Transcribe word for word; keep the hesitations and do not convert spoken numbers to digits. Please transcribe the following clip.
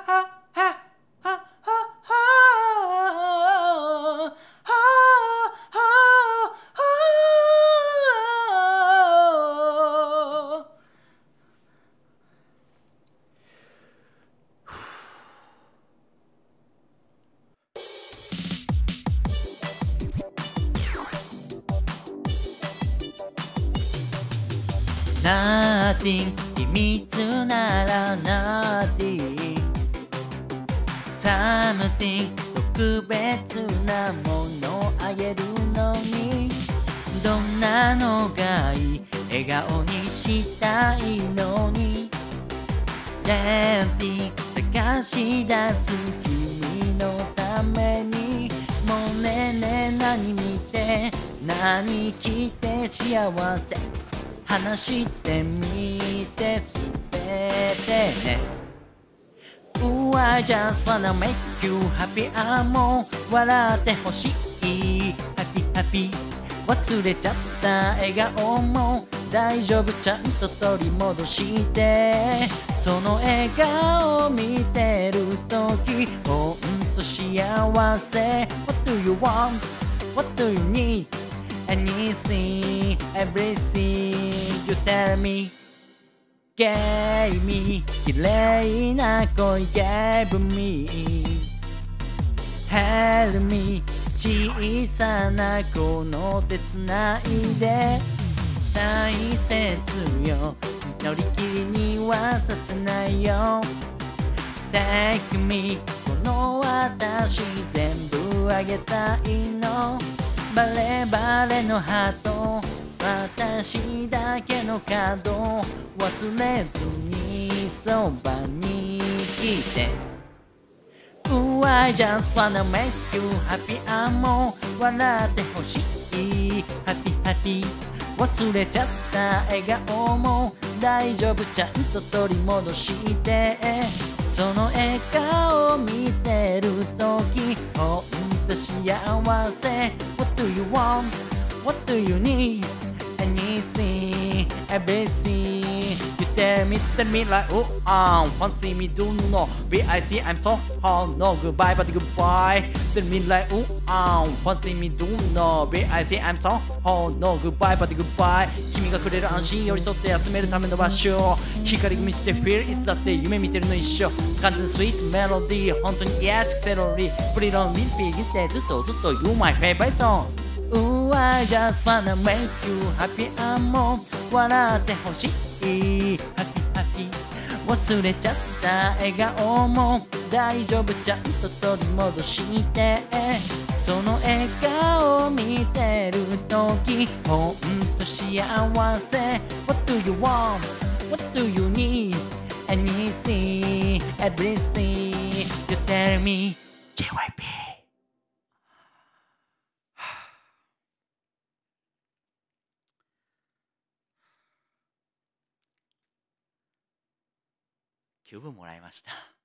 Nothing 秘密なら Nothing Something 特別なものあげるのにどんなのがいい笑顔にしたいのに Empty 探し出す君のためにもうねえねえ何見て何聞いて幸せ話してみてすべてね Ooh, I just wanna make you happy あもう笑ってほしい Happy happy 忘れちゃった笑顔も大丈夫ちゃんと取り戻してその笑顔を見てるときほんと幸せ What do you want? What do you need? Anything, everything you tell me Gave me 綺麗な声 Gave me Help me 小さなこの手つないで大切よ一人きりにはさせないよ Take me この私全部あげたいのバレバレのハート私だけのカード忘れずにそばに来て Ooh, I just wanna make you happy あもう笑ってほしい Happy happy 忘れちゃった笑顔も大丈夫ちゃんと取り戻してその笑顔を見てるときほんと幸せ What do you want? What do you need? Anything, everything You tell me, tell me like oh um fancy me do no B I C I'm so hard no goodbye but goodbye Tell me like oh um fancy me do no B I C I'm so hard no goodbye but goodbye 君がくれる安心寄り添って休めるための場所光が満ちて Feel いつだって夢見てるの一緒完全スイートメロディー本当に癒やしくセロリプリロンリンピーギてずっとずっと You my favorite song Ooh, I just wanna make you happy あもう笑ってほしい Happy happy 忘れちゃった笑顔も大丈夫ちゃんと取り戻してその笑顔を見てるときほんと幸せ What do you want? What do you need? Anything, everything You tell me ジェイワイピーきゅうぶんもらいました。